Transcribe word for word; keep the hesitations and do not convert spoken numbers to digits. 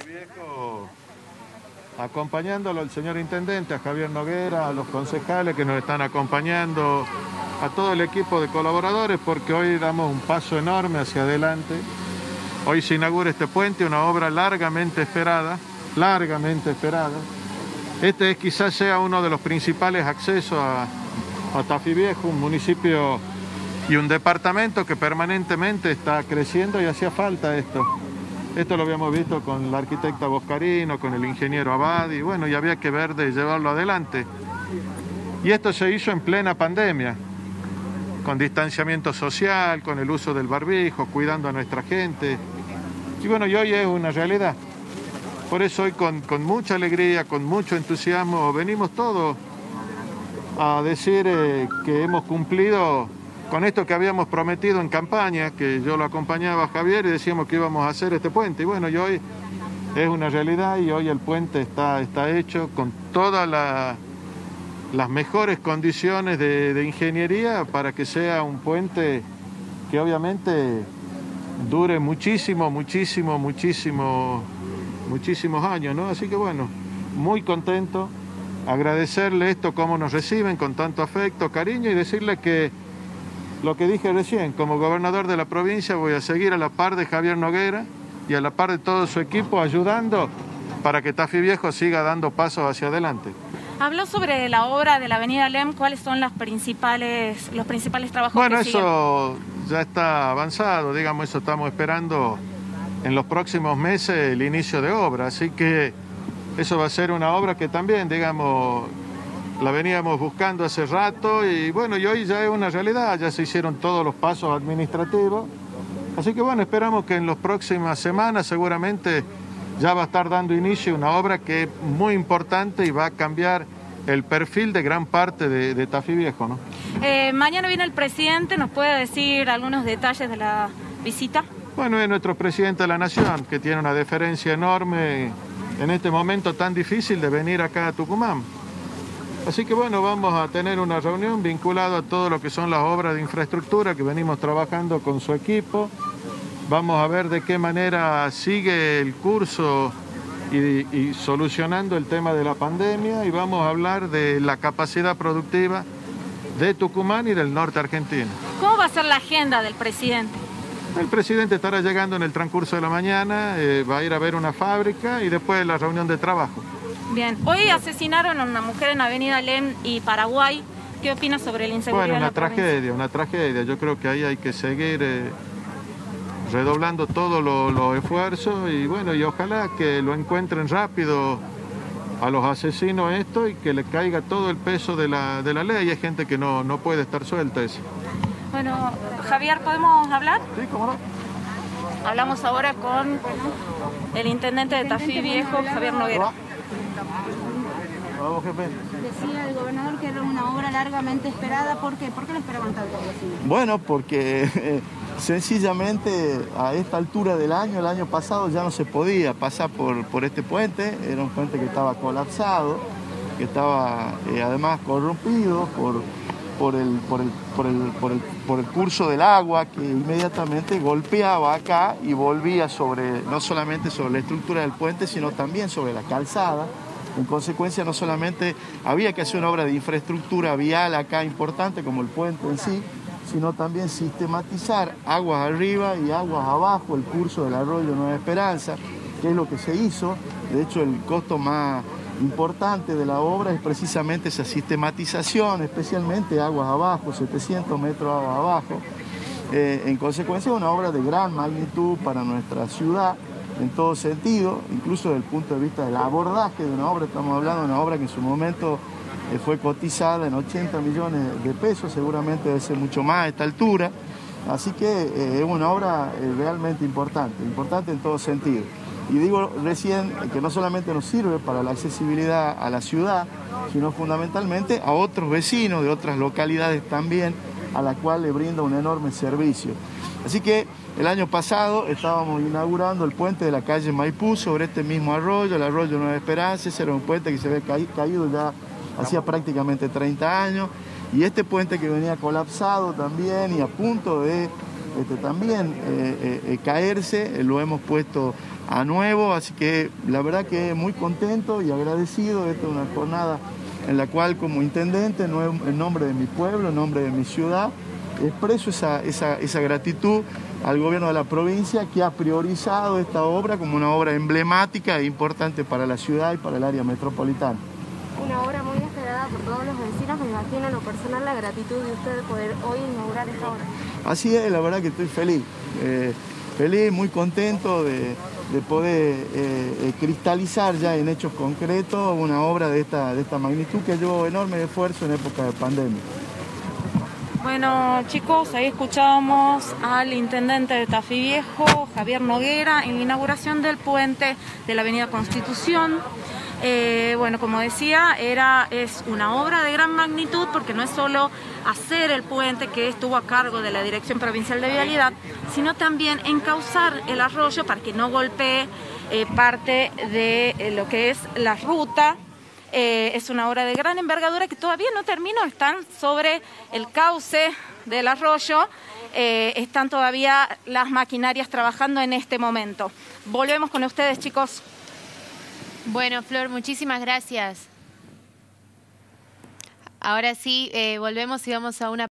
Viejo, acompañándolo al señor intendente, a Javier Noguera, a los concejales que nos están acompañando, a todo el equipo de colaboradores, porque hoy damos un paso enorme hacia adelante. Hoy se inaugura este puente, una obra largamente esperada, largamente esperada. Este es, quizás sea uno de los principales accesos a, a Tafí Viejo, un municipio y un departamento que permanentemente está creciendo y hacía falta esto. Esto lo habíamos visto con la arquitecta Boscarino, con el ingeniero Abad, y bueno, y había que ver de llevarlo adelante. Y esto se hizo en plena pandemia, con distanciamiento social, con el uso del barbijo, cuidando a nuestra gente. Y bueno, y hoy es una realidad. Por eso hoy con, con mucha alegría, con mucho entusiasmo, venimos todos a decir eh, que hemos cumplido con esto que habíamos prometido en campaña, que yo lo acompañaba a Javier y decíamos que íbamos a hacer este puente. Y bueno, y hoy es una realidad y hoy el puente está, está hecho con todas la, las mejores condiciones de, de ingeniería para que sea un puente que obviamente dure muchísimo, muchísimo, muchísimo, muchísimos años, ¿no? Así que bueno, muy contento, agradecerle esto, cómo nos reciben con tanto afecto, cariño, y decirle que lo que dije recién, como gobernador de la provincia voy a seguir a la par de Javier Noguera y a la par de todo su equipo ayudando para que Tafí Viejo siga dando pasos hacia adelante. Habló sobre la obra de la avenida Lem, ¿cuáles son las principales, los principales trabajos bueno, que siguen? Bueno, eso ya está avanzado, digamos, eso estamos esperando en los próximos meses el inicio de obra, así que eso va a ser una obra que también, digamos, la veníamos buscando hace rato y bueno, y hoy ya es una realidad, ya se hicieron todos los pasos administrativos. Así que bueno, esperamos que en las próximas semanas seguramente ya va a estar dando inicio una obra que es muy importante y va a cambiar el perfil de gran parte de, de Tafí Viejo, ¿no? Eh, mañana viene el presidente, ¿nos puede decir algunos detalles de la visita? Bueno, es nuestro presidente de la Nación, que tiene una deferencia enorme en este momento tan difícil de venir acá a Tucumán. Así que bueno, vamos a tener una reunión vinculada a todo lo que son las obras de infraestructura que venimos trabajando con su equipo. Vamos a ver de qué manera sigue el curso y, y solucionando el tema de la pandemia y vamos a hablar de la capacidad productiva de Tucumán y del norte argentino. ¿Cómo va a ser la agenda del presidente? El presidente estará llegando en el transcurso de la mañana, eh, va a ir a ver una fábrica y después la reunión de trabajo. Bien, hoy asesinaron a una mujer en Avenida Lem y Paraguay. ¿Qué opina sobre la inseguridad? Bueno, una en la tragedia, provincia? una tragedia. Yo creo que ahí hay que seguir eh, redoblando todos los lo esfuerzos y bueno, y ojalá que lo encuentren rápido a los asesinos esto y que le caiga todo el peso de la, de la ley. Hay gente que no, no puede estar suelta eso. Bueno, Javier, ¿podemos hablar? Sí, cómo no. Hablamos ahora con el intendente de Tafí Viejo, Javier Noguera. Vamos, jefe. Decía el gobernador que era una obra largamente esperada. ¿Por qué? ¿Por qué la esperaban tanto? Bueno, porque eh, sencillamente a esta altura del año, el año pasado ya no se podía pasar por, por este puente. Era un puente que estaba colapsado, que estaba eh, además corrompido por, por, el, por, el, por, el, por, el, por el curso del agua que inmediatamente golpeaba acá y volvía sobre, no solamente sobre la estructura del puente, sino también sobre la calzada. En consecuencia, no solamente había que hacer una obra de infraestructura vial acá importante, como el puente en sí, sino también sistematizar aguas arriba y aguas abajo, el curso del arroyo Nueva Esperanza, que es lo que se hizo. De hecho, el costo más importante de la obra es precisamente esa sistematización, especialmente aguas abajo, setecientos metros aguas abajo. Eh, en consecuencia, una obra de gran magnitud para nuestra ciudad, en todo sentido, incluso desde el punto de vista del abordaje de una obra. Estamos hablando de una obra que en su momento eh, fue cotizada en ochenta millones de pesos, seguramente debe ser mucho más a esta altura. Así que eh, es una obra eh, realmente importante, importante en todo sentido. Y digo recién que no solamente nos sirve para la accesibilidad a la ciudad, sino fundamentalmente a otros vecinos de otras localidades también, a la cual le brinda un enorme servicio. Así que el año pasado estábamos inaugurando el puente de la calle Maipú sobre este mismo arroyo, el arroyo Nueva Esperanza. Ese era un puente que se había ca caído ya hacía prácticamente treinta años. Y este puente que venía colapsado también y a punto de este, también eh, eh, caerse, eh, lo hemos puesto a nuevo, así que la verdad que muy contento y agradecido. Esta es una jornada en la cual como intendente, en nombre de mi pueblo, en nombre de mi ciudad, expreso esa, esa, esa gratitud al gobierno de la provincia que ha priorizado esta obra como una obra emblemática e importante para la ciudad y para el área metropolitana. Una obra muy esperada por todos los vecinos, me imagino en lo personal la gratitud de usted de poder hoy inaugurar esta obra. Así es, la verdad que estoy feliz, eh, feliz, muy contento de, de poder eh, eh, cristalizar ya en hechos concretos una obra de esta, de esta magnitud que llevó enorme esfuerzo en época de pandemia. Bueno, chicos, ahí escuchábamos al intendente de Tafí Viejo, Javier Noguera, en la inauguración del puente de la avenida Constitución. Eh, bueno, como decía, era, es una obra de gran magnitud porque no es solo hacer el puente que estuvo a cargo de la Dirección Provincial de Vialidad, sino también encauzar el arroyo para que no golpee eh, parte de eh, lo que es la ruta. Eh, es una obra de gran envergadura que todavía no terminó, están sobre el cauce del arroyo, eh, están todavía las maquinarias trabajando en este momento. Volvemos con ustedes, chicos. Bueno, Flor, muchísimas gracias. Ahora sí, eh, volvemos y vamos a una